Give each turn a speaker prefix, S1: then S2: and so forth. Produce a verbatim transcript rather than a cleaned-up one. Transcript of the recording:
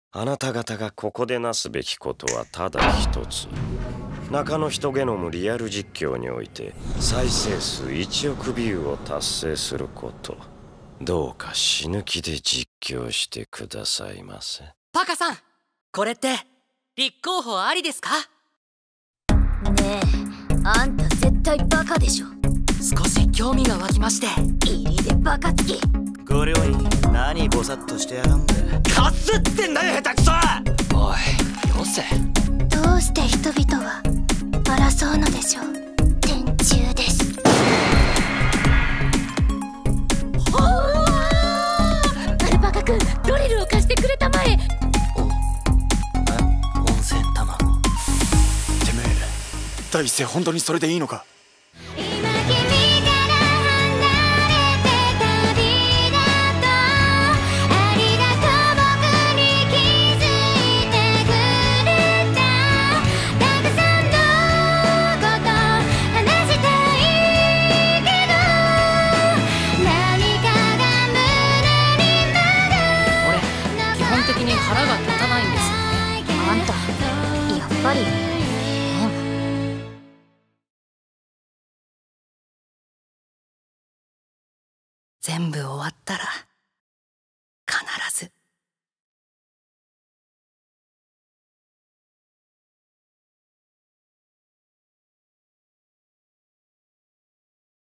S1: あなた方がここでなすべきことはただ一つ。中の人ゲノムリアル実況において再生数いちおくビューを達成すること。どうか死ぬ気で実況してくださいませ。
S2: パカさん、これって立候補ありですか？
S3: ねえ、あんた絶対バカでしょ。
S2: 少し興味が湧きまして。
S3: 入りでバカつき。
S4: これはいい。何ボサッとしてやがんだ。
S2: かすってんだよ、下手くそ！おい、よせ。
S3: どうして人々は争うのでしょう。天柱です。おアルパカ君、ドリルを貸してくれたまえ。
S4: おえ、温泉卵。
S5: てめえ、第一声本当にそれでいいのか？
S2: 腹が立たないんです。
S3: あんたやっぱり変。
S2: 全部終わったら